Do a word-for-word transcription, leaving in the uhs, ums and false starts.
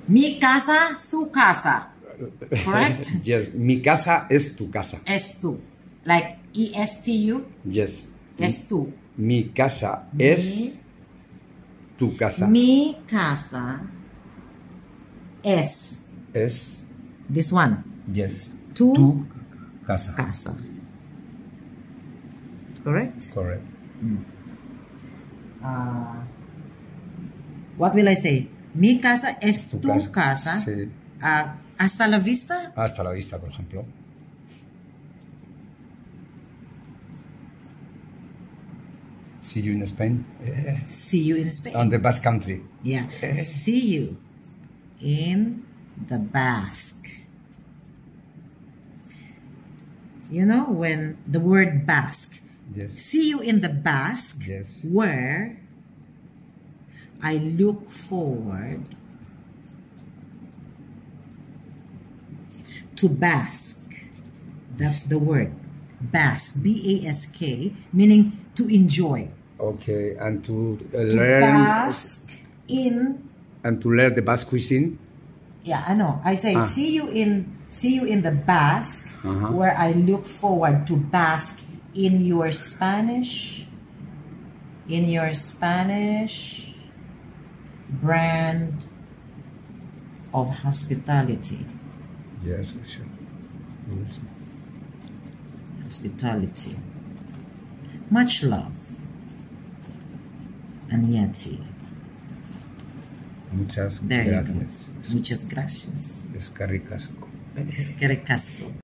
Mi casa, su casa. Correct? Yes, mi casa es tu casa. Es tu. Like E S T U? Yes. Es tu. Mi casa Mi, es tu casa. Mi casa es. Es. This one. Yes. Tu, Tu casa. casa. Correct? Correct. Mm. Uh, what will I say? Mi casa es tu, Tu casa. casa. Sí. Uh, hasta la vista. Hasta la vista, por ejemplo. See you in Spain. See you in Spain. On the Basque Country. Yeah. See you in the Basque. You know, when the word Basque. Yes. See you in the Basque. Yes. Where I look forward to bask. That's the word. Bask. B A S K. Meaning to enjoy. Okay, and to uh, To learn. bask in. And to learn the Basque cuisine. Yeah, I know. I say Ah. see you in see you in the Basque, Uh-huh. where I look forward to bask in your Spanish, in your Spanish brand of hospitality. Yes, sure. Hospitality. Much love. Anyati. Muchas There gracias. you go. Muchas gracias. Es que ricasco. Es que ricasco.